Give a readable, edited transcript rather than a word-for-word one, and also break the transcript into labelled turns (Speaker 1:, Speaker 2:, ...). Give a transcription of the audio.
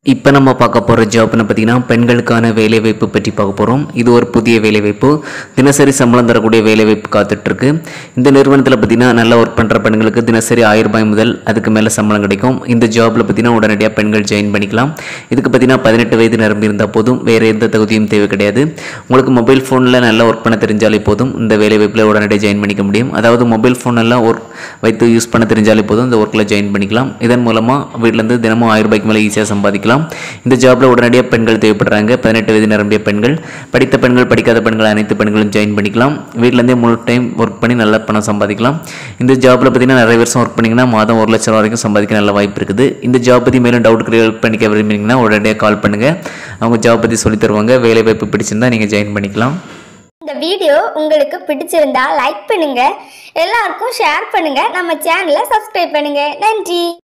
Speaker 1: இப்போ நம்ம பார்க்க போகிற ஜாப்னு பார்த்தீங்கன்னா பெண்களுக்கான வேலைவாய்ப்பு பற்றி பார்க்க போகிறோம். இது ஒரு புதிய வேலைவாய்ப்பு, தினசரி சம்பளம் தரக்கூடிய வேலைவாய்ப்பு காத்துட்ருக்கு. இந்த நிறுவனத்தில் பார்த்தீங்கன்னா நல்லா ஒர்க் பண்ணுற பெண்களுக்கு தினசரி 1000 ரூபாய் முதல் அதுக்கு மேலே சம்பளம் கிடைக்கும். இந்த ஜாப்பில் பார்த்தீங்கன்னா உடனடியாக பெண்கள் ஜாயின் பண்ணிக்கலாம். இதுக்கு பார்த்தீங்கன்னா 18 வயது நிரம்பி இருந்தால் போதும், வேறு எந்த தகுதியும் தேவை கிடையாது. உங்களுக்கு மொபைல் ஃபோனில் நல்லா ஒர்க் பண்ண தெரிஞ்சாலே போதும் இந்த வேலைவாய்ப்பில் உடனடியாக ஜாயின் பண்ணிக்க முடியும். அதாவது மொபைல் ஃபோன் எல்லாம் ஒர்க் வைத்து யூஸ் பண்ண தெரிஞ்சாலே போதும் இந்த ஒர்க்கில் ஜாயின் பண்ணிக்கலாம். இதன் மூலமாக வீட்டிலேருந்து தினமும் 1000 ரூபாய்க்கு மேலே ஈஸியாக சம்பாதிக்கலாம். இந்த ஜாப்ல உடனடியாக பெண்கள் தேவைப்படுறாங்க. 18 வயது நிரம்பிய பெண்கள், படித்த பெண்கள், படிக்காத பெண்கள், அனைத்து பெண்களும் ஜாயின் பண்ணிக்கலாம். வீட்டிலேருந்தே முழு டைம் ஒர்க் பண்ணி நல்ல பணம் சம்பாதிக்கலாம். இந்த ஜாப்ல பார்த்தீங்கன்னா நிறைய வருஷம் ஒர்க் பண்ணிங்கன்னா மாதம் 1 லட்சம் வரைக்கும் சம்பாதிக்க நல்ல வாய்ப்பு இருக்குது. இந்த ஜாப் பற்றி மேலும் டவுட் கிளியர் பண்ணிக்க விரும்புனீங்கன்னா உடனடியாக கால் பண்ணுங்கள். அவங்க ஜாப் பற்றி சொல்லி தருவாங்க. வேலை வாய்ப்பு பிடிச்சிருந்தா நீங்கள் ஜாயின் பண்ணிக்கலாம்.
Speaker 2: இந்த வீடியோ உங்களுக்கு பிடிச்சிருந்தா லைக் பண்ணுங்க, எல்லாருக்கும் ஷேர் பண்ணுங்க, நம்ம சேனலை சப்ஸ்கிரைப் பண்ணுங்க. நன்றி.